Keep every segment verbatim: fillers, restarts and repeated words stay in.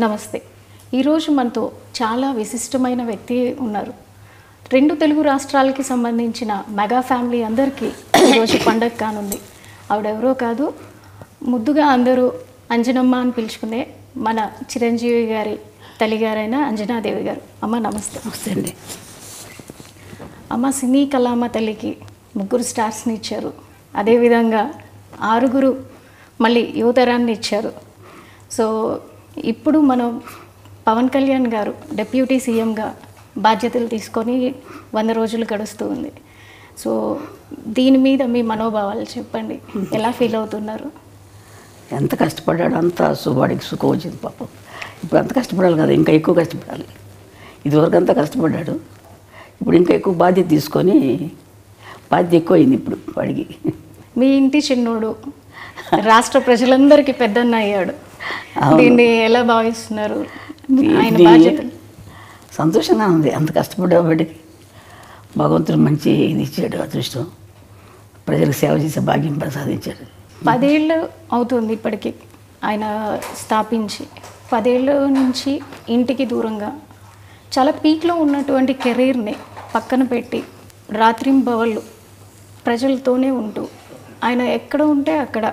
నమస్తే. ఈరోజు మనతో చాలా విశిష్టమైన వ్యక్తి ఉన్నారు. రెండు తెలుగు రాష్ట్రాలకి సంబంధించిన మెగా ఫ్యామిలీ అందరికీ ఈరోజు పండగ కానుంది. ఆవిడెవరో కాదు, ముద్దుగా అందరూ అంజనమ్మ అని పిలుచుకునే మన చిరంజీవి గారి తల్లిగారైన అంజనాదేవి గారు. అమ్మ నమస్తే. నమస్తే అండి. అమ్మ సినీ కళామ తల్లికి ముగ్గురు స్టార్స్ని ఇచ్చారు, అదేవిధంగా ఆరుగురు మళ్ళీ యువతరాన్ని ఇచ్చారు. సో ఇప్పుడు మనం పవన్ కళ్యాణ్ గారు డెప్యూటీ సీఎంగా బాధ్యతలు తీసుకొని వంద రోజులు గడుస్తూ ఉంది. సో దీని మీద మీ మనోభావాలు చెప్పండి, ఎలా ఫీల్ అవుతున్నారు? ఎంత కష్టపడ్డాడు అంత వాడికి సుఖం వచ్చింది పాపం. ఇప్పుడు అంత కష్టపడాలి కదా, ఇంకా ఎక్కువ కష్టపడాలి. ఇదివరకు అంతా కష్టపడ్డాడు, ఇప్పుడు ఇంకా ఎక్కువ బాధ్యత తీసుకొని బాధ్యత ఎక్కువ అయింది ఇప్పుడు వాడికి. మీ ఇంటి చిన్నోడు రాష్ట్ర ప్రజలందరికీ పెద్దన్న అయ్యాడు. దీన్ని ఎలా భావిస్తున్నారు? ఆయన బాధ్యతలు సంతోషంగా ఉంది. అంత కష్టపడ్డవాడికి భగవంతుడు మంచి ఇది ఇచ్చాడు, అదృష్టం. ప్రజలకు సేవ చేసే భాగ్యం ప్రసాదించాడు. పదేళ్ళు అవుతుంది ఇప్పటికి ఆయన స్థాపించి. పదేళ్ళ నుంచి ఇంటికి దూరంగా చాలా పీక్లో ఉన్నటువంటి కెరీర్ని పక్కన పెట్టి రాత్రింబవళ్ళు ప్రజలతోనే ఉంటూ ఆయన ఎక్కడ ఉంటే అక్కడ,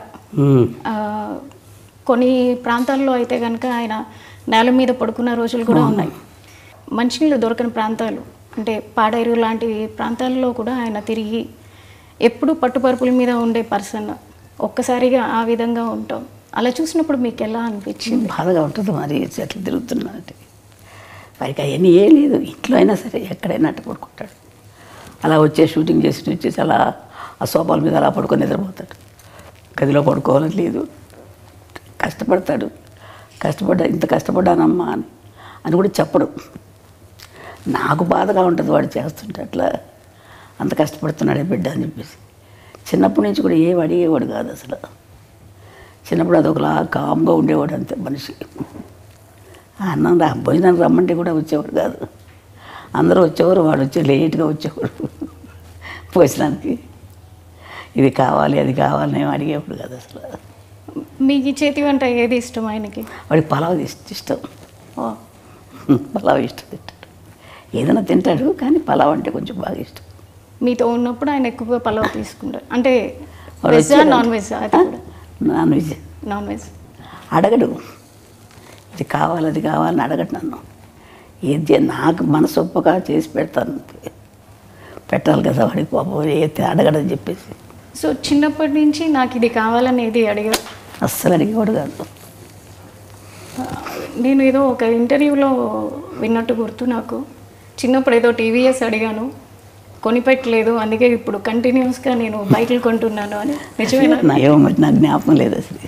కొన్ని ప్రాంతాల్లో అయితే కనుక ఆయన నేల మీద పడుకున్న రోజులు కూడా ఉన్నాయి. మంచినీళ్ళు దొరకని ప్రాంతాలు అంటే పాడేరు లాంటి ప్రాంతాల్లో కూడా ఆయన తిరిగి ఎప్పుడు పట్టుపరుపుల మీద ఉండే పర్సన్. ఒక్కసారిగా ఆ విధంగా ఉంటాం. అలా చూసినప్పుడు మీకు ఎలా అనిపించింది? బాధగా ఉంటుంది మరి, చెట్లు తిరుగుతున్నానంటే. వారికి అవన్నీ ఏం లేదు, ఇంట్లో అయినా సరే ఎక్కడైనా అట్ట పడుకుంటాడు. అలా వచ్చే షూటింగ్ చేసి వచ్చేసి అలా ఆ సోఫాల మీద అలా పడుకొని నిద్రపోతాడు. గదిలో పడుకోవాలని లేదు, కష్టపడతాడు. కష్టపడ్డా ఇంత కష్టపడ్డానమ్మా అని అని కూడా చెప్పడు. నాకు బాధగా ఉంటుంది వాడు చేస్తుంటే, అట్లా అంత కష్టపడుతున్నాడే బిడ్డ అని చెప్పేసి. చిన్నప్పటి నుంచి కూడా ఏం అడిగేవాడు కాదు అసలు. చిన్నప్పుడు అదొకలా కామ్గా ఉండేవాడు అంతే మనిషి. అన్నం రా భోజనం రమ్మంటే కూడా వచ్చేవాడు కాదు. అందరూ వచ్చేవారు, వాడు వచ్చి లేట్గా వచ్చేవాడు భోజనానికి. ఇది కావాలి అది కావాలి నేను అడిగేవాడు కాదు అసలు. మీకు చేతి వంట ఏది ఇష్టం ఆయనకి? వాడికి పలావ్ ఇష్టం. పలావ్ ఇష్టం తింటాడు. ఏదైనా తింటాడు కానీ పలావ్ అంటే కొంచెం బాగా ఇష్టం. మీతో ఉన్నప్పుడు ఆయన ఎక్కువగా పలావ్ తీసుకుంటారు అంటే veg non veg? Non veg. Non veg అడగడు, ఇది కావాలి అది కావాలని అడగడు నన్ను. ఏది నాకు మనసొప్పగా చేసి పెడతాను, పెట్టాలి కదా వాడికి పాపం, ఏది అడగడని చెప్పేసి. సో చిన్నప్పటి నుంచి నాకు ఇది కావాలనేది అడిగారు? అస్సలు అడిగేవాడు కాదు. నేను ఏదో ఒక ఇంటర్వ్యూలో విన్నట్టు గుర్తు నాకు. చిన్నప్పుడు ఏదో టీవీఎస్ అడిగాను, కొనిపెట్టలేదు, అందుకే ఇప్పుడు కంటిన్యూస్గా నేను బైకులు కొంటున్నాను అని. నిజమేనా? ఏమో మరి నాకు జ్ఞాపకం లేదు అసలు.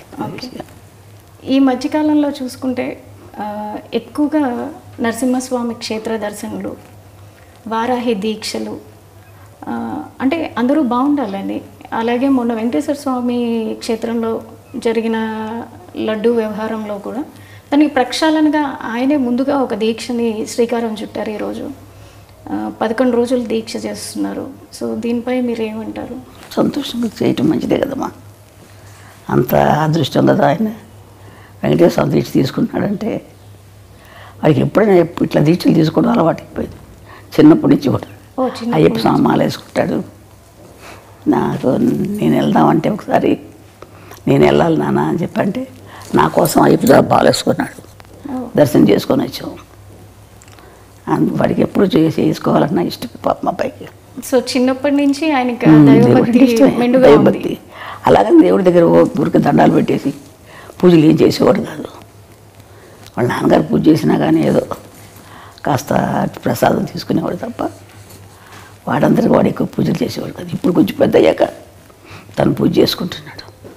ఈ మధ్యకాలంలో చూసుకుంటే ఎక్కువగా నరసింహస్వామి క్షేత్ర దర్శనలు, వారాహి దీక్షలు, అంటే అందరూ బాగుండాలని. అలాగే మొన్న వెంకటేశ్వర స్వామి క్షేత్రంలో జరిగిన లడ్డు వ్యవహారంలో కూడా దానికి ప్రక్షాళనగా ఆయనే ముందుగా ఒక దీక్షని శ్రీకారం చుట్టారు. ఈరోజు పదకొండు రోజులు దీక్ష చేస్తున్నారు. సో దీనిపై మీరు ఏమంటారు? సంతోషంగా చేయటం మంచిదే కదమ్మా. అంత అదృష్టం కదా ఆయన వెంకటేశ్వర స్వామి దీక్ష తీసుకున్నాడంటే. వాడికి ఎప్పుడైనా ఎప్పుడు ఇట్లా దీక్షలు తీసుకోవడం అలవాటు అయిపోయింది చిన్నప్పటి నుంచి కూడా. అయ్యప్ప స్వామి మాల వేసుకుంటాడు. నాకు నేను వెళ్దామంటే ఒకసారి నేను వెళ్ళాలి నాన్న అని చెప్పంటే నా కోసం అయ్యప్ప స్వామి మాల వేసుకున్నాడు, దర్శనం చేసుకొని వచ్చాము. అందుకు వాడికి ఎప్పుడు చేసి చేసుకోవాలన్నా ఇష్టం పాప మా అబ్బాయికి. సో చిన్నప్పటి నుంచి ఆయనకి దైవభక్తి. అలాగని దేవుడి దగ్గర ఊరికి దండాలు పెట్టేసి పూజలు ఏం చేసేవాడు కాదు. వాళ్ళ నాన్నగారు పూజ చేసినా కానీ ఏదో కాస్త ప్రసాదం తీసుకునేవాడు తప్ప వాడందరికీ వాడు ఎక్కువ పూజలు చేసేవాడు కాదు. ఇప్పుడు కొంచెం పెద్ద అయ్యాక తను పూజ చేసుకుంటున్నాడు.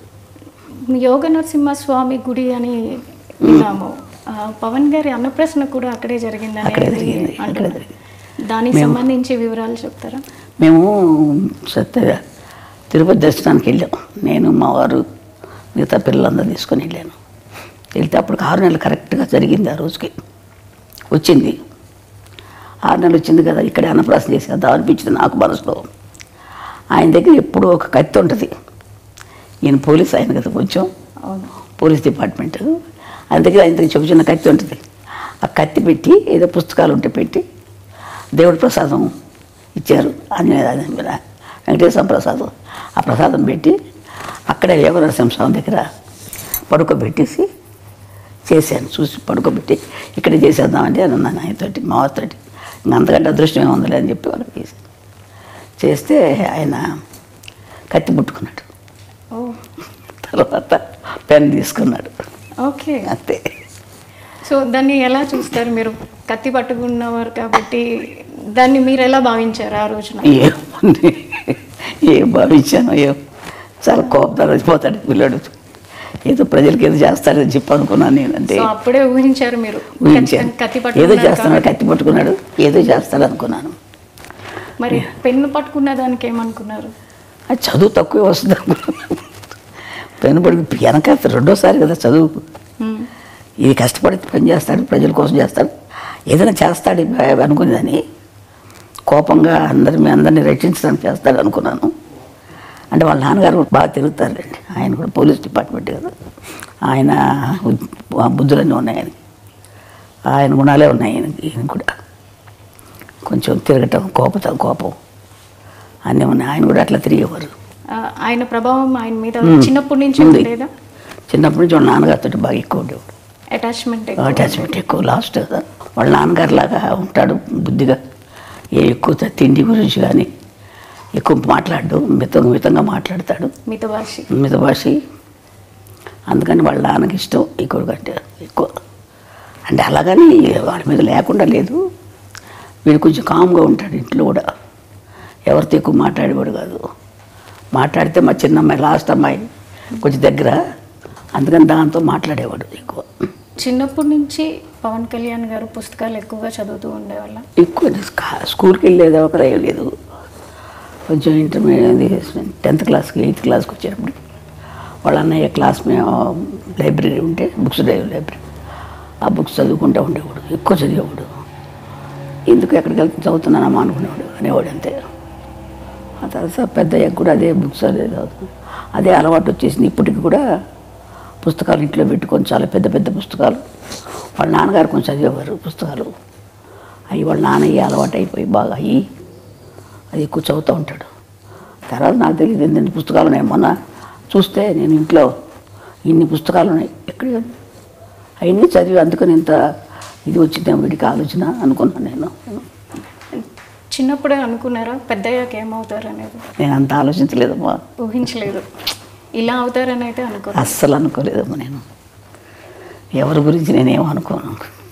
యోగ నరసింహస్వామి గుడి అని విన్నాము. పవన్ గారి అన్నప్రశ్న కూడా అక్కడే జరిగిందని. అక్కడే జరిగింది అక్కడే జరిగింది దానికి సంబంధించి వివరాలు చెప్తారా? మేము సత్య తిరుపతి దర్శనానికి వెళ్ళాం. నేను మా వారు మిగతా పిల్లలందరూ తీసుకొని వెళ్ళాను. వెళ్తే అప్పుడు ఆరు నెలలు కరెక్ట్గా జరిగింది. ఆ రోజుకి వచ్చింది, ఆరు నెలలు వచ్చింది కదా, ఇక్కడే అన్నప్రాసం చేసేద్దాం అనిపించింది నాకు మనసులో. ఆయన దగ్గర ఎప్పుడూ ఒక కత్తి ఉంటుంది. ఈయన పోలీస్ ఆయన కదా, కొంచెం పోలీస్ డిపార్ట్మెంట్. ఆయన దగ్గర ఆయన దగ్గర చిన్న చిన్న కత్తి ఉంటుంది. ఆ కత్తి పెట్టి ఏదో పుస్తకాలు ఉంటే పెట్టి దేవుడి ప్రసాదం ఇచ్చారు. ఆంజనేయ వెంకటేశ్వర ప్రసాదం. ఆ ప్రసాదం పెట్టి అక్కడే యోగ నరసింహస్వామి దగ్గర పడుకోబెట్టేసి చేశాను. చూసి పడుకోబెట్టి ఇక్కడే చేసేద్దామంటే అని అన్నాను ఆయనతోటి, మా వారితోటి. ఇంకా అంతకంటే అదృష్టం ఏముందిలే అని చెప్పి వాళ్ళకి చేశాను. చేస్తే ఆయన కత్తి పుట్టుకున్నాడు. తర్వాత పెన్ తీసుకున్నాడు. ఓకే, అంతే. సో దాన్ని ఎలా చూస్తారు మీరు? కత్తి పట్టుకున్నవారు కాబట్టి దాన్ని మీరు ఎలా భావించారు ఆ రోజున? ఏముంది, ఏం భావించాను, ఏం చాలా కోపంతో వచ్చిపోతాడు పిల్లడు. ఏదో ప్రజలకి ఏదో చేస్తాడని చెప్పి అనుకున్నాను నేను. అంటే అప్పుడే ఊహించారు మీరు? ఊహించాను, ఏదో చేస్తున్నాడు, కత్తి పట్టుకున్నాడు, ఏదో చేస్తాడు అనుకున్నాను. మరి పెన్ను పట్టుకున్న దానికి ఏమనుకున్నారు? అది చదువు తక్కువే వస్తుంది అనుకున్నాను. పెన్ను పడుకు వెనక రెండోసారి కదా చదువు. ఇది కష్టపడి పని చేస్తాడు, ప్రజల కోసం చేస్తాడు, ఏదైనా చేస్తాడు అనుకునేదని. కోపంగా అందరి మీ అందరినీ రక్షించడానికి చేస్తాడు అనుకున్నాను. అంటే వాళ్ళ నాన్నగారు బాగా తిరుగుతారులేండి. ఆయన కూడా పోలీస్ డిపార్ట్మెంట్ కదా, ఆయన బుద్ధులన్నీ ఉన్నాయి ఆయనకి, ఆయన గుణాలే ఉన్నాయి ఆయనకి. ఈయన కూడా కొంచెం తిరగటం, కోపం కోపం అన్నీ ఉన్నాయి. ఆయన కూడా అట్లా తిరిగేవారు. ఆయన ప్రభావం ఆయన మీద చిన్నప్పటి నుంచి ఉండేదా? చిన్నప్పటి నుంచి వాళ్ళ నాన్నగారితో బాగా ఎక్కువ ఉండేవాడు. అటాచ్మెంట్ అటాచ్మెంట్ ఎక్కువ. లాస్ట్ కదా వాళ్ళ నాన్నగారు లాగా ఉంటాడు బుద్ధిగా. ఏ ఎక్కువ తిండి గురించి కానీ ఎక్కువ మాట్లాడు, మిత మితంగా మాట్లాడతాడు, మితభాషి మితభాషి అందుకని వాళ్ళ నాన్నకి ఇష్టం ఎక్కువ కంటే ఎక్కువ. అంటే అలాగని వాడి మీద లేకుండా లేదు, వీడు కొంచెం కామ్గా ఉంటాడు ఇంట్లో కూడా. ఎవరితో ఎక్కువ మాట్లాడేవాడు కాదు. మాట్లాడితే మా చిన్న అమ్మాయి, లాస్ట్ అమ్మాయి కొంచెం దగ్గర, అందుకని దాంతో మాట్లాడేవాడు ఎక్కువ. చిన్నప్పటి నుంచి పవన్ కళ్యాణ్ గారు పుస్తకాలు ఎక్కువగా చదువుతూ ఉండేవాళ్ళ? ఎక్కువ స్కూల్కి వెళ్ళేది ఒక లేదు. కొంచెం ఇంటర్మీడియట్ టెన్త్ క్లాస్కి ఎయిత్ క్లాస్కి వచ్చేటప్పుడు వాళ్ళ అన్నయ్య క్లాస్ మేము లైబ్రరీ ఉంటే బుక్స్ లైబ్రరీ, ఆ బుక్స్ చదువుకుంటూ ఉండేవాడు, ఎక్కువ చదివేవాడు. ఎందుకు ఎక్కడికి వెళ్తే చదువుతున్నానమ్మా అనుకునేవాడు అనేవాడు అంతే. ఆ తర్వాత పెద్దయ్య కూడా అదే బుక్స్ అదే చదువుతున్నాను, అదే అలవాటు వచ్చేసింది. ఇప్పటికి కూడా పుస్తకాలు ఇంట్లో పెట్టుకొని చాలా పెద్ద పెద్ద పుస్తకాలు. వాళ్ళ నాన్నగారు కొంచెం చదివేవారు పుస్తకాలు, అవి వాళ్ళ నాన్నయ్య అలవాటు అయిపోయి బాగా అయ్యి అది ఎక్కువ చదువుతూ ఉంటాడు. తర్వాత నాకు తెలియదు ఎన్ని పుస్తకాలు ఉన్నాయి. మొన్న చూస్తే నేను ఇంట్లో ఇన్ని పుస్తకాలు ఉన్నాయి, ఎక్కడ అవన్నీ చదివి అందుకని ఇంత ఇది వచ్చిందేమో వీడికి ఆలోచన అనుకున్నాను నేను. చిన్నప్పుడే అనుకున్నారా పెద్దయ్యాక ఏమవుతారు అనేది? నేను అంత ఆలోచించలేదమ్మా, ఊహించలేదు ఇలా అవుతారని అయితే అనుకో అస్సలు అనుకోలేదమ్మా. నేను ఎవరి గురించి నేనేమో అనుకోను,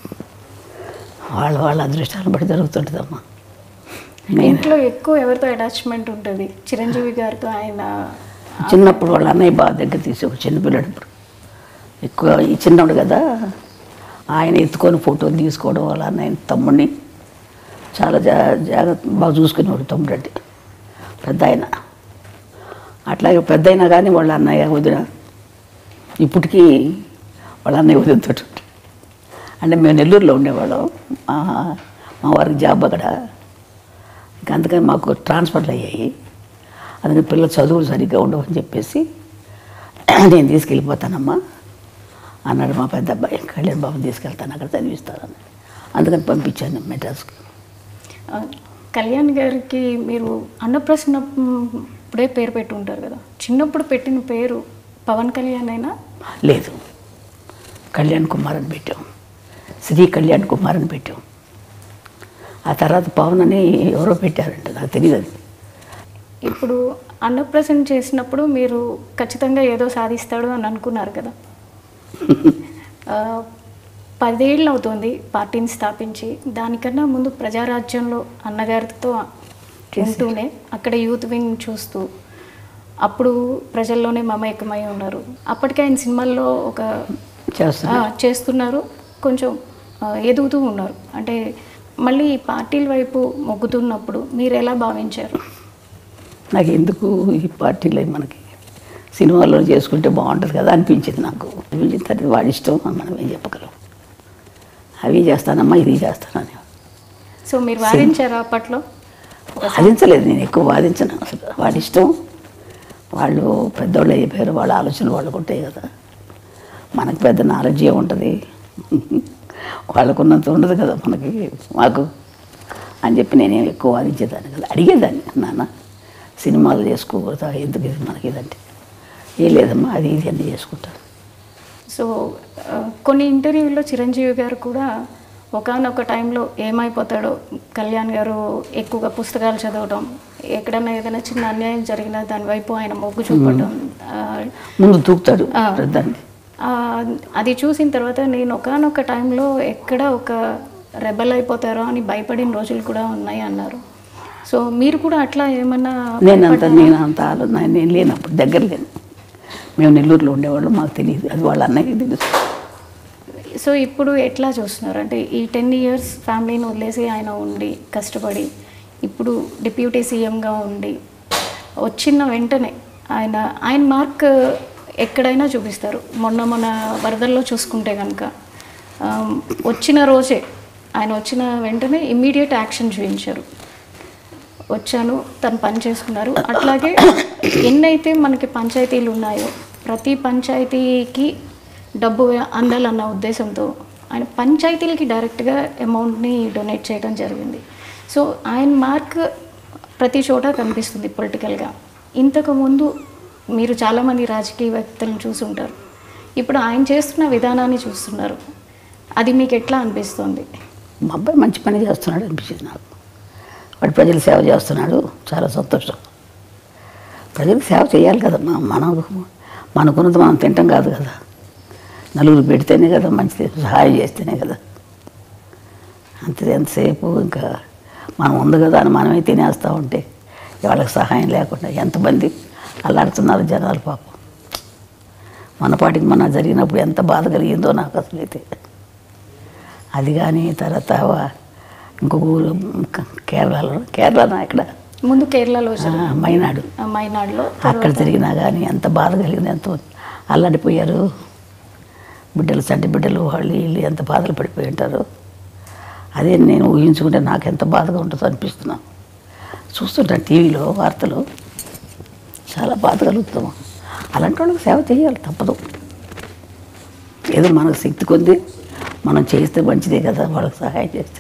వాళ్ళ వాళ్ళ అదృష్టాలను బట్టి జరుగుతుంటుందమ్మా. ఇంట్లో ఎక్కువ ఎవరితో అటాచ్మెంట్ ఉంటుంది? చిరంజీవి గారితో. ఆయన చిన్నప్పుడు వాళ్ళ అన్నయ్య బాగా దగ్గర తీసి ఒక చిన్నపిల్లడు, ఇప్పుడు ఎక్కువ ఈ చిన్నవాడు కదా, ఆయన ఎత్తుకొని ఫోటోలు తీసుకోవడం, వాళ్ళ అన్నయ్య తమ్ముడిని చాలా జా జాగ్రత్త బాగా చూసుకునేవాడు. తమ్ముడు అంటే పెద్ద ఆయన. అట్లాగే పెద్ద అయినా కానీ వాళ్ళ అన్నయ్య వదిన ఇప్పటికీ వాళ్ళ అన్నయ్య వదినతో అంటే మేము నెల్లూరులో ఉండేవాళ్ళం. మా మా వారికి జాబ్ అక్కడ, ఇంకా అందుకని మాకు ట్రాన్స్ఫర్లు అయ్యాయి. అందుకని పిల్లలు చదువులు సరిగ్గా ఉండవని చెప్పేసి నేను తీసుకెళ్ళిపోతానమ్మా అన్నాడు మా పెద్ద అబ్బాయి. కళ్యాణ్ బాబుని తీసుకెళ్తాను, అక్కడ చదివిస్తానని. అందుకని పంపించాను మెడ్రాస్కి. కళ్యాణ్ గారికి మీరు అన్నప్రసన్న ఇప్పుడే పేరు పెట్టి ఉంటారు కదా, చిన్నప్పుడు పెట్టిన పేరు పవన్ కళ్యాణ్ అయినా? లేదు, కళ్యాణ్ కుమార్ అని పెట్టాం, శ్రీ కళ్యాణ్ కుమార్ అని పెట్టాం. ఆ తర్వాత పవన్ అని ఎవరో పెట్టారంట, నాకు తెలియదు అది. ఇప్పుడు అన్నప్రసన్న చేసినప్పుడు మీరు ఖచ్చితంగా ఏదో సాధిస్తాడు అని అనుకున్నారు కదా. పదేళ్ళు అవుతుంది పార్టీని స్థాపించి. దానికన్నా ముందు ప్రజారాజ్యంలో అన్నగారితో ఉంటూనే అక్కడ యూత్ వింగ్ చూస్తూ అప్పుడు ప్రజల్లోనే మమేకమై ఉన్నారు. అప్పటికే ఆయన సినిమాల్లో ఒక చేస్తున్నారు, కొంచెం ఎదుగుతూ ఉన్నారు. అంటే మళ్ళీ పార్టీల వైపు మొగ్గుతున్నప్పుడు మీరు ఎలా భావించారు? నాకు ఎందుకు ఈ పార్టీలో మనకి సినిమాల్లో చేసుకుంటే బాగుంటుంది కదా అనిపించింది నాకు. అనిపించిన తర్వాత వాడి ఇష్టం, మనం ఏం చెప్పగలం. అవి చేస్తానమ్మా, ఇది చేస్తానని. సో మీరు వాదించారా అప్పట్లో? వాదించలేదు, నేను ఎక్కువ వాదించను అసలు. వాడి ఇష్టం, వాళ్ళు పెద్దవాళ్ళు అయిపోయారు, వాళ్ళ ఆలోచనలు వాళ్ళకు ఉంటాయి కదా. మనకు పెద్ద నాలెడ్జ్ ఏముంటుంది, వాళ్ళకున్నంత ఉండదు కదా మనకి మాకు అని చెప్పి నేనేం ఎక్కువ వాదించేదాన్ని కదా. అడిగేదాన్ని, నాన్న సినిమాలు చేసుకోకూడదా, ఎందుకు ఇది మనకి ఇదంటే, ఏం లేదమ్మా అది ఇది అన్నీ చేసుకుంటాను. సో ఆ, కొన్ని ఇంటర్వ్యూల్లో చిరంజీవి గారు కూడా ఒకానొక టైంలో ఏమైపోతాడో, కళ్యాణ్ గారు ఎక్కువగా పుస్తకాలు చదవడం, ఎక్కడైనా ఏదైనా చిన్న అన్యాయం జరిగినా దాని వైపు ఆయన మొగ్గు చూపడం, ఆ, ముందు తూకుతాడు ఆ. దాన్ని. ఆ, అది చూసిన తర్వాత నేను ఒకానొక టైంలో ఎక్కడ ఒక రెబల్ అయిపోతారో అని భయపడిన రోజులు కూడా ఉన్నాయి అన్నారు. సో మీరు కూడా అట్లా ఏమన్నా నేను అంత నేను అంత ఆలోచన నేను లేనప్పుడు దగ్గర లేను. మేము నెల్లూరులో ఉండేవాళ్ళు, మాకు తెలియదు, అది వాళ్ళ అన్నయ్యకి తెలుసు. సో ఇప్పుడు ఎట్లా చూస్తున్నారు అంటే ఈ టెన్ ఇయర్స్ ఫ్యామిలీని వదిలేసి ఆయన ఉండి కష్టపడి ఇప్పుడు డిప్యూటీ సీఎంగా ఉండి వచ్చిన వెంటనే ఆయన ఆయన మార్క్ ఎక్కడైనా చూపిస్తారు. మొన్న మన వరదల్లో చూసుకుంటే కనుక వచ్చిన రోజే ఆయన వచ్చిన వెంటనే ఇమ్మీడియట్ యాక్షన్ చూపించారు. వచ్చాను, తను పని చేసుకున్నారు. అట్లాగే ఎన్నైతే మనకి పంచాయతీలు ఉన్నాయో ప్రతి పంచాయతీకి డబ్బు అందాలన్న ఉద్దేశంతో ఆయన పంచాయతీలకి డైరెక్ట్గా అమౌంట్ని డొనేట్ చేయడం జరిగింది. సో ఆయన మార్క్ ప్రతి చోట కనిపిస్తుంది పొలిటికల్గా. ఇంతకుముందు మీరు చాలామంది రాజకీయవేత్తలను చూసుంటారు, ఇప్పుడు ఆయన చేస్తున్న విధానాన్ని చూస్తున్నారు, అది మీకు ఎట్లా అనిపిస్తుంది? మా అబ్బాయి మంచి పని చేస్తున్నాడు అనిపించింది నాకు. వాడు ప్రజలు సేవ చేస్తున్నాడు, చాలా సంతోషం. ప్రజలకు సేవ చేయాలి కదమ్మా, మనం మనకున్నది మనం తింటాం కాదు కదా, నలుగురు పెడితేనే కదా మంచిది, సహాయం చేస్తేనే కదా. అంతే, ఎంతసేపు ఇంకా మనం ఉంది కదా అని మనమే తినేస్తూ ఉంటే వాళ్ళకి సహాయం లేకుండా ఎంతమంది అల్లాడుతున్నారు జనాలు పాపం. మన పాటికి మన జరిగినప్పుడు ఎంత బాధ కలిగిందో నాకు అసలు అయితే. అది కానీ తర్వాత ఇంకొక ఊరు కేరళలో, కేరళనా ఇక్కడ ముందు కేరళలో మైనాడు, మైనాడులో అక్కడ జరిగినా కానీ ఎంత బాధ కలిగింది, ఎంతో అల్లాడిపోయారు బిడ్డలు, చంటి బిడ్డలు, వాళ్ళు వీళ్ళు ఎంత బాధలు పడిపోయి ఉంటారు. అదే నేను ఊహించుకుంటే నాకు ఎంత బాధగా ఉంటుందో అనిపిస్తున్నాను. చూస్తుంటాను టీవీలో వార్తలు, చాలా బాధ కలుగుతాము. అలాంటి వాళ్ళకి సేవ చేయాలి, తప్పదు. ఏదో మనకు శక్తి కొద్ది మనం చేస్తే మంచిదే కదా, వాళ్ళకి సహాయం చేస్తే.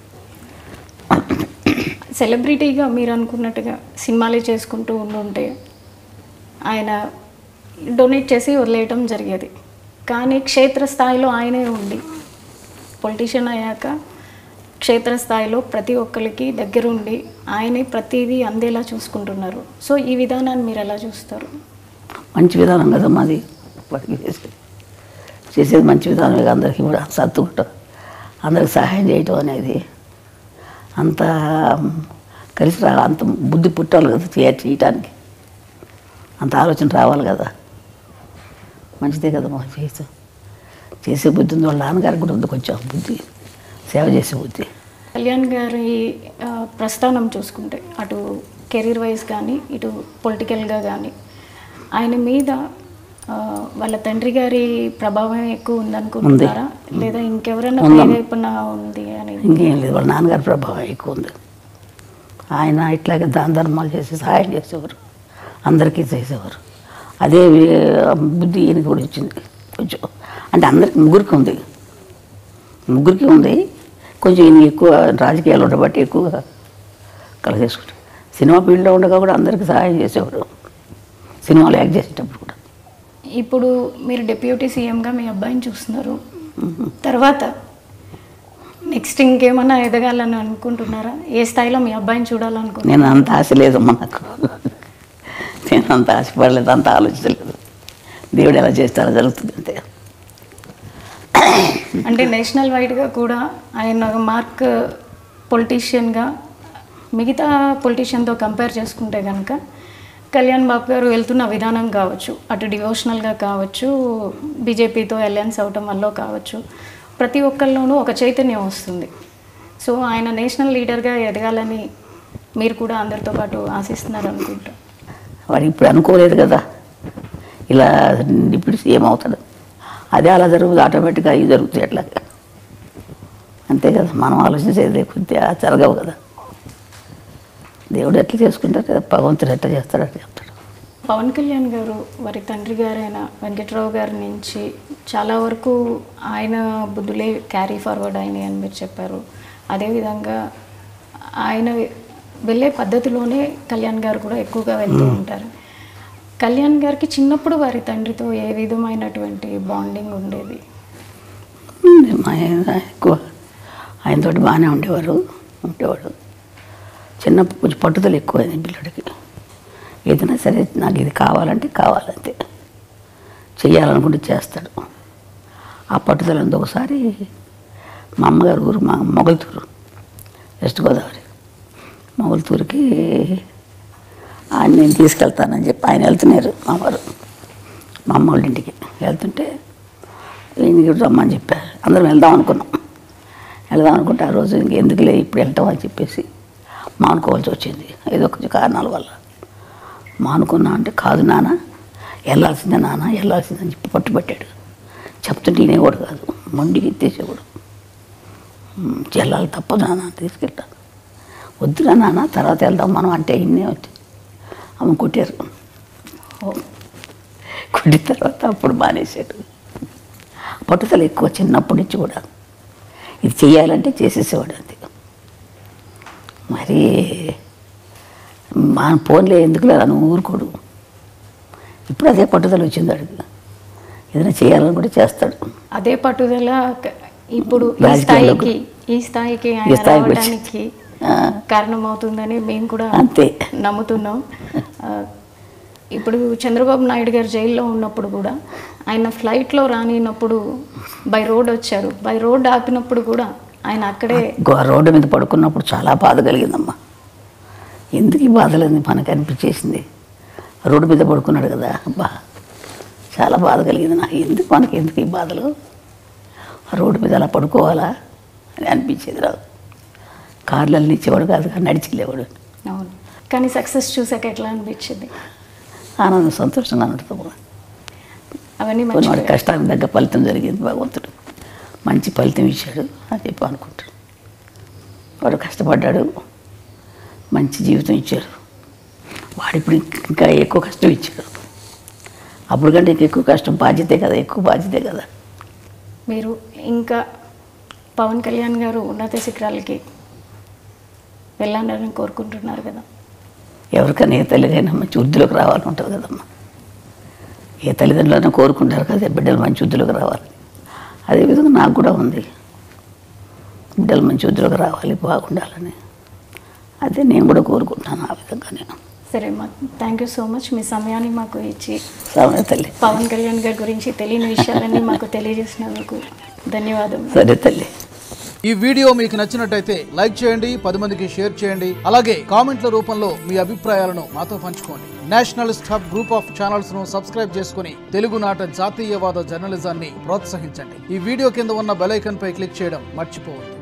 సెలబ్రిటీగా మీరు అనుకున్నట్టుగా సినిమాలే చేసుకుంటూ ఉండుంటే ఆయన డొనేట్ చేసి వదిలేయటం జరిగేది. కానీ క్షేత్రస్థాయిలో ఆయనే ఉండి పొలిటీషియన్ అయ్యాక క్షేత్రస్థాయిలో ప్రతి ఒక్కరికి దగ్గరుండి ఆయనే ప్రతిదీ అందేలా చూసుకుంటున్నారు. సో ఈ విధానాన్ని మీరు ఎలా చూస్తారు? మంచి విధానం కదా మాది, వాటికి చేసేది చేసేది మంచి విధానమే. అందరికీ కూడా సర్దుకుంటాం, అందరికి సహాయం చేయటం అనేది అంత కలిసి రా, అంత బుద్ధి పుట్టాలి కదా చేయ చేయటానికి, అంత ఆలోచన రావాలి కదా. మంచిదే కదా మాకు చేసే చేసే బుద్ధి ఉంది. వాళ్ళ నాన్నగారికి కూడా ఉంది కొంచెం బుద్ధి, సేవ చేసే బుద్ధి. కళ్యాణ్ గారి ఆ, ప్రస్థానం చూసుకుంటే అటు కెరీర్ వైజ్ కానీ ఇటు పొలిటికల్గా కానీ ఆయన మీద ఆ, వాళ్ళ తండ్రి గారి ప్రభావం ఎక్కువ ఉందనుకుంటున్నారా, లేదా ఇంకెవరైనా ప్రేరేపణ ఉంది అని? ఇంకేం లేదు, వాళ్ళ నాన్నగారి ప్రభావం ఎక్కువ ఉంది. ఆయన ఇట్లాగే దాన ధర్మాలు చేసి సహాయం చేసేవారు, అందరికీ చేసేవారు. అదే బుద్ధి ఈయనకి కూడా వచ్చింది కొంచెం. అంటే అందరికి ముగ్గురికి ఉంది, ముగ్గురికి ఉంది కొంచెం. ఈయన ఎక్కువ రాజకీయాలు ఉండబట్టి ఎక్కువగా కలిసేసుకుంటారు. సినిమా ఫీల్డ్లో ఉండగా కూడా అందరికీ సహాయం చేసేవారు, సినిమాలు యాక్ట్ చేసేటప్పుడు కూడా. ఇప్పుడు మీరు డిప్యూటీ సీఎంగా మీ అబ్బాయిని చూస్తున్నారు, తర్వాత నెక్స్ట్ ఇంకేమన్నా ఎదగాలని అనుకుంటున్నారా? ఏ స్థాయిలో మీ అబ్బాయిని చూడాలనుకుంటున్నారు? నేను అంత ఆశ లేదమ్మా నాకు, నేను అంత ఆశపడలేదు, అంత ఆలోచించలేదు. దేవుడు ఎలా చేస్తారో జరుగుతుంది అంతే. అంటే నేషనల్ వైడ్గా కూడా ఆయన మార్క్ పొలిటీషియన్గా మిగతా పొలిటీషియన్తో కంపేర్ చేసుకుంటే కనుక కళ్యాణ్ బాబు గారు వెళ్తున్న విధానం కావచ్చు, అటు డివోషనల్గా కావచ్చు, బీజేపీతో అలయన్స్ అవటం వల్ల కావచ్చు, ప్రతి ఒక్కరిలోనూ ఒక చైతన్యం వస్తుంది. సో ఆయన నేషనల్ లీడర్గా ఎదగాలని మీరు కూడా అందరితో పాటు ఆశిస్తున్నారు అనుకుంటా. వాడు ఇప్పుడు అనుకోలేదు కదా ఇలా ఇప్పుడు సీఎం అవుతాడు, అదే అలా జరుగుతుంది, ఆటోమేటిక్గా అవి జరుగుతాయి అట్లా. అంతే కదా, మనం ఆలోచించేది కొద్దిగా జరగవు కదా. దేవుడు ఎట్లా చేసుకుంటారు, భగవంతుడు ఎట్లా చేస్తాడు అట్లా చెప్తాడు. పవన్ కళ్యాణ్ గారు వారి తండ్రి గారైన వెంకట్రావు గారి నుంచి చాలా వరకు ఆయన బుద్ధులే క్యారీ ఫార్వర్డ్ అయినాయి అని మీరు చెప్పారు. అదేవిధంగా ఆయన వెళ్ళే పద్ధతిలోనే కళ్యాణ్ గారు కూడా ఎక్కువగా వెళ్తూ ఉంటారు. కళ్యాణ్ గారికి చిన్నప్పుడు వారి తండ్రితో ఏ విధమైనటువంటి బాండింగ్ ఉండేది? ఆయన ఎక్కువ ఆయనతో బాగానే ఉండేవారు ఉండేవాడు చిన్నప్పుడు కొంచెం పట్టుదల ఎక్కువ అయింది పిల్లడికి. ఏదైనా సరే నాకు ఇది కావాలంటే కావాలంతే, చెయ్యాలనుకుంటే చేస్తాడు. ఆ పట్టుదల ఉంది. ఒకసారి మా అమ్మగారు ఊరు మా మొగల్తూరు, వెస్ట్ గోదావరి మొగల్తూరుకి ఆయన నేను తీసుకెళ్తానని చెప్పి ఆయన వెళ్తున్నారు మా వారు మా అమ్మ వాళ్ళ ఇంటికి. వెళ్తుంటే ఈయనకి రమ్మని చెప్పారు. అందరం వెళ్దాం అనుకున్నాం. వెళ్దాం అనుకుంటే ఆ రోజు ఇంకెందుకులే ఇప్పుడు వెళ్తాం అని చెప్పేసి మానుకోవాల్సి వచ్చింది ఏదో కొంచెం కారణాల వల్ల. మానుకున్నా అంటే కాదు నాన్న వెళ్ళాల్సిందే నాన్న వెళ్ళాల్సిందని చెప్పి పట్టుబట్టాడు. చెప్తుంటే వినేవాడు కాదు, మొండికి ఎత్తేసేవాడు. వెళ్ళాలి తప్పదు నాన్న తీసుకెళ్తాను. వద్దురా నాన్న తర్వాత వెళ్దాం మనం అంటే ఇన్నే వచ్చి అమ్మ కొట్టారు. కొట్టిన తర్వాత అప్పుడు మానేశాడు. పట్టుదల ఎక్కువ చిన్నప్పటి నుంచి కూడా. ఇది చెయ్యాలంటే చేసేసేవాడు అంతే. మరి మా ఫోన్లే ఎందుకు లేదా ఊరుకోడు. ఇప్పుడు అదే పట్టుదల వచ్చింది అడిగి ఏదైనా చేయాలని కూడా చేస్తాడు. అదే పట్టుదల ఇప్పుడు ఈ స్థాయికి ఈ స్థాయికి ఆయన రావడానికి కారణమవుతుందని మేము కూడా అంతే నమ్ముతున్నాం. ఇప్పుడు చంద్రబాబు నాయుడు గారు జైల్లో ఉన్నప్పుడు కూడా ఆయన ఫ్లైట్లో రానినప్పుడు బై రోడ్ వచ్చారు. బై రోడ్ ఆపినప్పుడు కూడా ఆయన అక్కడే రోడ్డు మీద పడుకున్నప్పుడు చాలా బాధ కలిగిందమ్మా. ఎందుకు ఈ బాధలని మనకు అనిపించేసింది. రోడ్డు మీద పడుకున్నాడు కదా, అబ్బా చాలా బాధ కలిగింది నాకు. ఎందుకు మనకి ఎందుకు ఈ బాధలు, రోడ్డు మీద అలా పడుకోవాలా అని అనిపించేది. రాదు కార్లలో ఇచ్చేవాడు కాదు, నడిచి వెళ్ళేవాడు. అవును, కానీ సక్సెస్ చూసాక ఎట్లా అనిపించింది? ఆనందం, సంతోషంగా ఉంటుంది. అవన్నీ వాడి కష్టానికి తగ్గ ఫలితం జరిగింది. భగవంతుడు మంచి ఫలితం ఇచ్చాడు అని చెప్పి అనుకుంటాడు. వాడు కష్టపడ్డాడు, మంచి జీవితం ఇచ్చారు. వాడు ఇప్పుడు ఇంకా ఎక్కువ కష్టం ఇచ్చాడు. అప్పుడు కంటే ఎక్కువ కష్టం బాధ్యతే కదా, ఎక్కువ బాధ్యతే కదా. మీరు ఇంకా పవన్ కళ్యాణ్ గారు ఉన్నత శిఖరాలకి వెళ్ళాలని కోరుకుంటున్నారు కదా. ఎవరికైనా ఏ తల్లిదైనా మంచి వృద్ధిలోకి రావాలని ఉంటుంది కదమ్మా. ఏ తల్లిదండ్రులైనా కోరుకుంటారు కదా బిడ్డలు మంచి వృద్ధిలోకి రావాలని. అదేవిధంగా నాకు కూడా ఉంది, బిడ్డలు మంచి వృద్ధిలోకి రావాలి, బాగుండాలని. అదే నేను కూడా కోరుకుంటున్నాను ఆ విధంగా నేను. సరే మా థ్యాంక్ యూ సో మచ్. మీ సమయాన్ని మాకు ఇచ్చి సరే తల్లి, పవన్ కళ్యాణ్ గారి గురించి తెలియని విషయాలన్నీ మాకు తెలియజేసినందుకు ధన్యవాదాలు. సరే తల్లి. ఈ వీడియో మీకు నచ్చినట్టయితే లైక్ చేయండి, పది మందికి షేర్ చేయండి. అలాగే కామెంట్ల రూపంలో మీ అభిప్రాయాలను మాతో పంచుకోండి. Nationalist hub group of channels ను సబ్స్క్రైబ్ చేసుకుని తెలుగునాట జాతీయవాద జర్నలిజాన్ని ప్రోత్సహించండి. ఈ వీడియో కింద ఉన్న బెల్ ఐకాన్ పై క్లిక్ చేయడం మర్చిపోవద్దు.